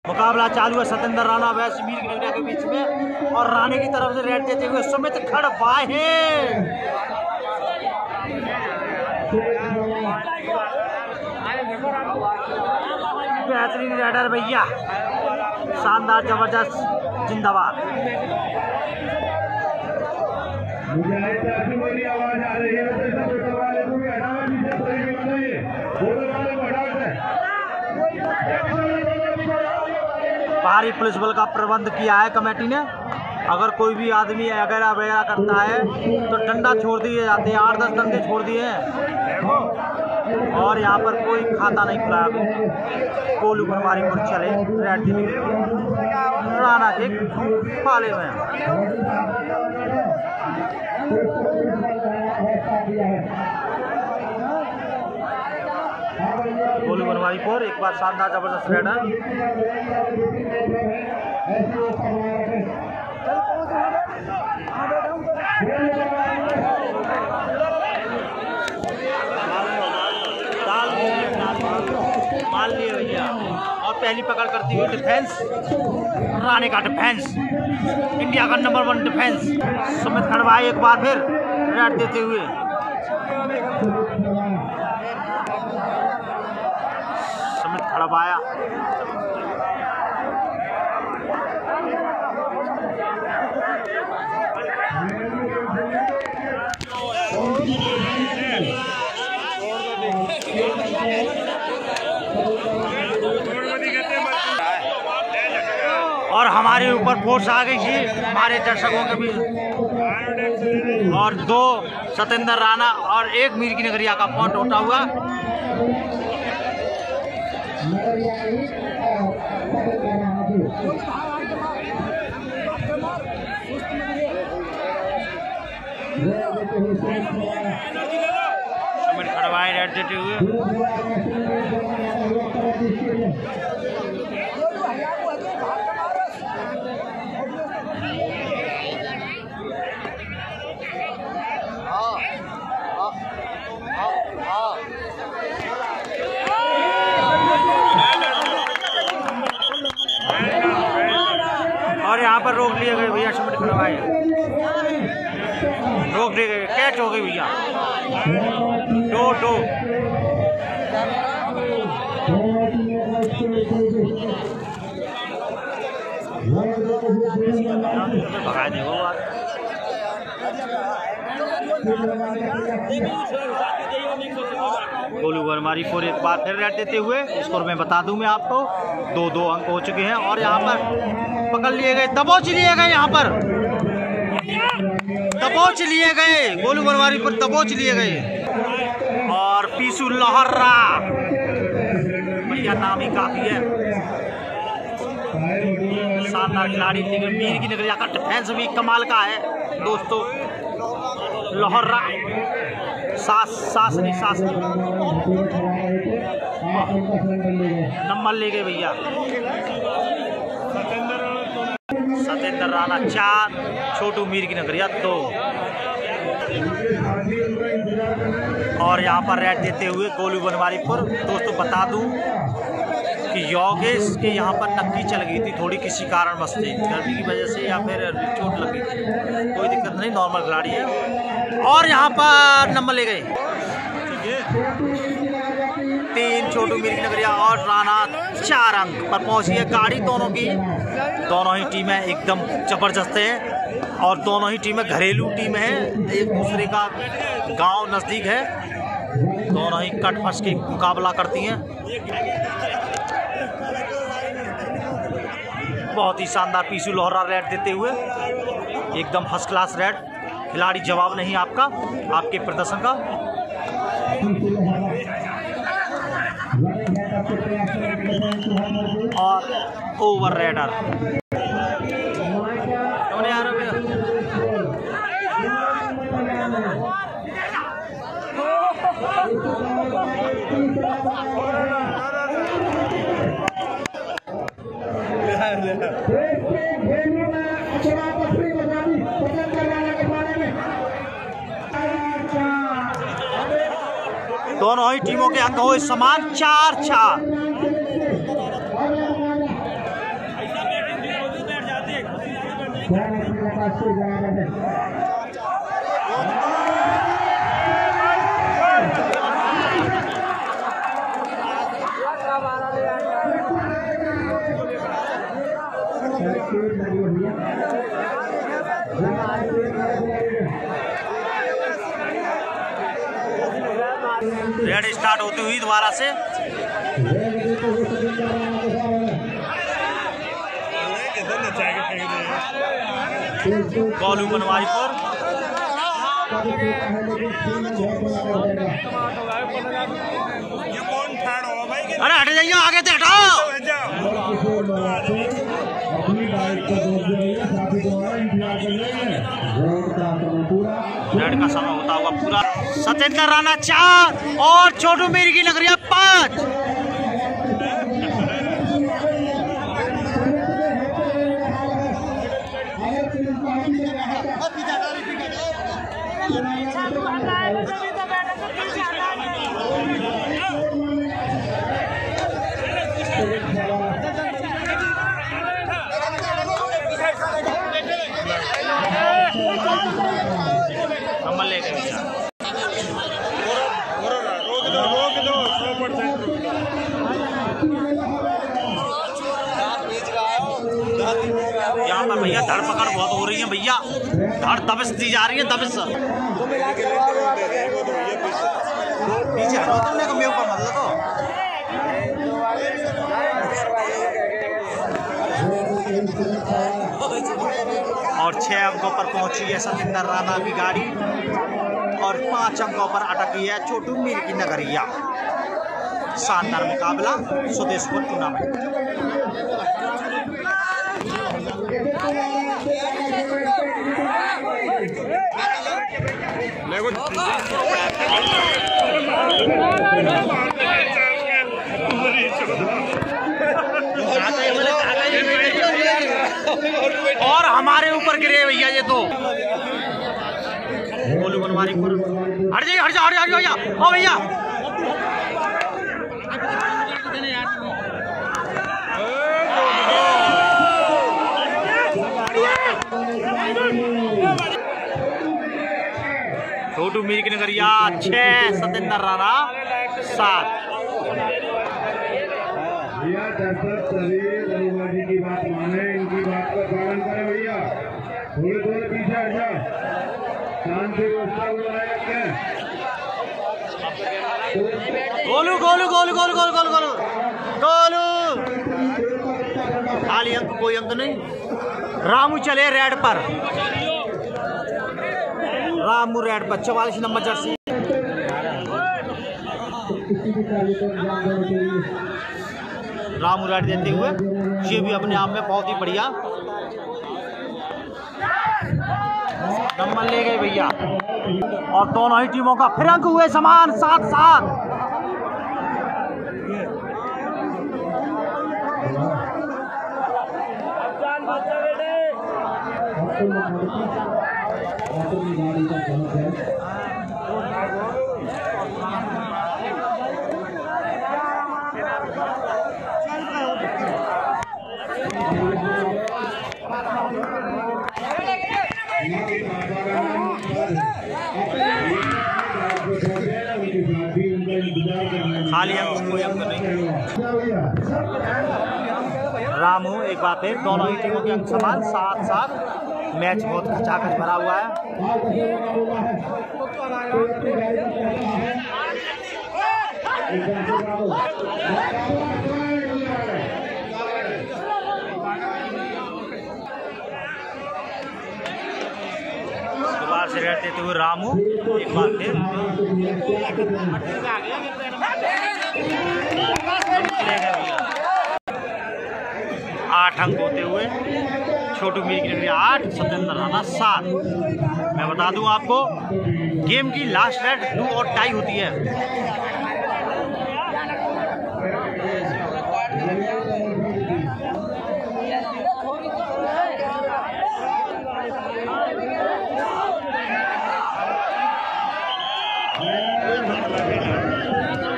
मुकाबला चालू है सतेंद्र राणा वैस मीर गिनगरिया के बीच में और राणे की तरफ से रेड देते हुए सुमित खड़बाहे बेहतरीन रेडर भैया, शानदार जबरदस्त, जिंदाबाद। भारी पुलिस बल का प्रबंध किया है कमेटी ने। अगर कोई भी आदमी अगर वगैरह करता है तो डंडा छोड़ दिए जाते हैं, 8-10 डंडे छोड़ दिए हैं और यहाँ पर कोई खाता नहीं खुला अभी। कोलू बनवारी पर चले रेड राणा के पाले में। कोलू बनवारी पर एक बार शानदार जबरदस्त रेडर। मान लिए भैया और पहली पकड़ करती हुई डिफेंस, राणे का डिफेंस, इंडिया का नंबर 1 डिफेंस। सुमित खड़बाई एक बार फिर रेड देते हुए। सुमित खड़बाया और हमारे ऊपर फोर्स आ गई थी हमारे दर्शकों के भी। और 2 सतेंद्र राणा और 1 मीर गिनगरिया का पॉइंट उठा हुआ। सुमित खड़बाई रेड देते हुए। और यहाँ पर रोक लिए गए भैया, सुमित खड़बाई रोक लिए गए, कैच हो गई भैया। 2-2 भगा दे वो गोलू बनवारी पर एक बार फिर रेड देते हुए। स्कोर में बता दूं मैं आपको 2-2 अंक हो चुके हैं। और यहाँ पर पकड़ लिए गए, दबोच लिए गए, यहाँ पर दबोच लिए गए, गोलू बनवारी पर दबोच लिए गए। और पीसू लोहरा भैया नाम ही काफी है, शानदार खिलाड़ी। लेकिन मीर गिनगरिया का डिफेंस भी कमाल का है दोस्तों। लोहरा सास नंबर ले गए भैया। सतेंद्र राणा 4, छोटू मीर गिनगरिया 2। और यहाँ पर रेड देते हुए गोलू बनवारी पर। दोस्तों बता दूं कि योगेश के यहाँ पर नक्की चल गई थी थोड़ी, किसी कारणवश से, गर्मी की वजह से या फिर चोट लगी थी। कोई दिक्कत नहीं, नॉर्मल खिलाड़ी है। और यहाँ पर नंबर ले गए 3, छोटू मीर गिनगरिया और राणा 4 अंक पर पहुंची है गाड़ी दोनों की। दोनों ही टीमें एकदम जबरदस्त हैं और दोनों ही टीमें घरेलू टीम है, एक दूसरे का गांव नज़दीक है। दोनों ही कट फंस के मुकाबला करती हैं। बहुत ही शानदार पीसू लोहरा रेड देते हुए, एकदम फर्स्ट क्लास रेड। खिलाड़ी जवाब नहीं आपका, आपके प्रदर्शन का। और ओवर रेडर दोनों ही टीमों के अंक हुए समान 4-4। रेड स्टार्ट होती हुई दोबारा से गोलू बनवारी पर अरे हट जाइए आगे से हटाओ। रेड का समय होता होगा पूरा। सत्येंद्र राणा 4 और छोटू मीर की नगरिया 5। कमल ले गए यहाँ पर भैया धरपकड़ बहुत हो रही है भैया। धड़ दबिश दी जा रही है दबिश। और 6 अंकों पर पहुंची है सत्येंद्र राणा की गाड़ी और 5 अंकों पर अटकी है छोटू मीर की नगरिया। शानदार मुकाबला स्वदेशपुर टूर्नामेंट। और हमारे ऊपर गिरे भैया ये तो। गोलू बनवारी पर हट जाइए हट जाओ भैया। ओ भैया छोटू मीर की नगरिया 6 सत्येंद्र राणा 7। रविवाजी की बात माने, इनकी बात का पालन करें भैया। थोड़े थोड़े पीछे हट जाओ, शांति व्यवस्था को बनाए रखें। गोलू गोलू गोलू गोलू गोलू गोलू गोलू गोलू खाली अंक कोई अंक नहीं। रामू चले रेड पर। रामू रेड पर 44 नंबर जर्सी। रामू रेड देते हुए ये भी अपने आप में बहुत ही बढ़िया नंबर ले गए भैया। और दोनों ही टीमों का फिर अंक हुए समान 7-7। खाली अंक कोई अंक नहीं। रामू एक बात है दोनों ही टीमों के अंक समान 7-7। मैच बहुत खचाखच भरा हुआ है। दोबारा से रेड देते हुए रामू एक बार फिर 8 अंक होते हुए छोटू मीर की नगरी 8 सत्येंद्र राणा 7। मैं बता दूं आपको गेम की लास्ट रेड डू और टाई होती है।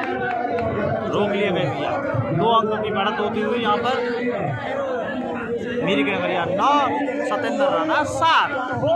रोक लिए गए भैया। 2 अंकों की बढ़त होती हुई यहाँ पर मीरी की नगरिया 9, सत्येंद्र राणा 7।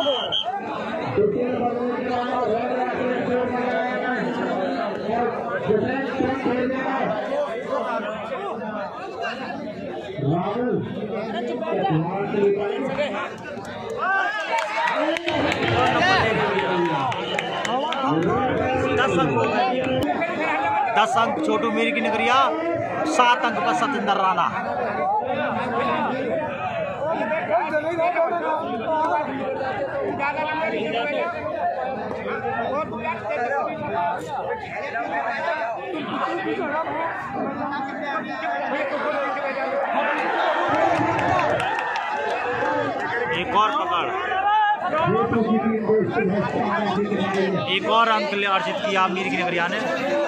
दस अंक छोटू मीरी की नगरिया, 7 अंक पर सत्येंद्र राणा। एक और पकड़, एक और अंक अर्जित किया मीरी की नगरिया ने।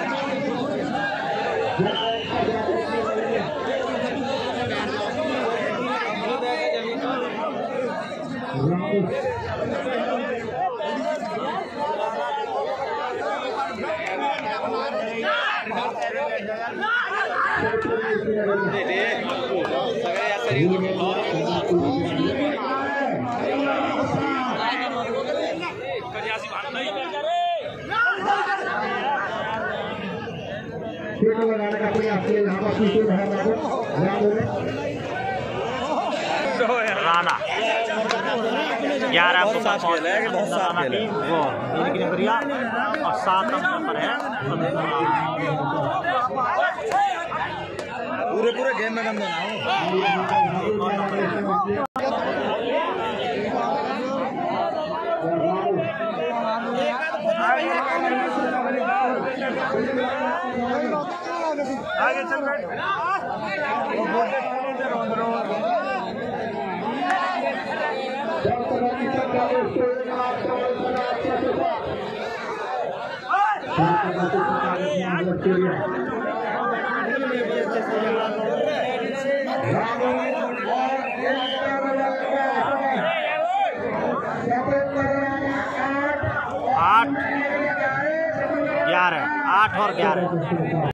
राणा 11 अंकों पर वो मीरी की नगरिया और 7 अंकों पर है। पूरे गेम में बंद आगे चल बैठ। आठ 11, 8 और 11।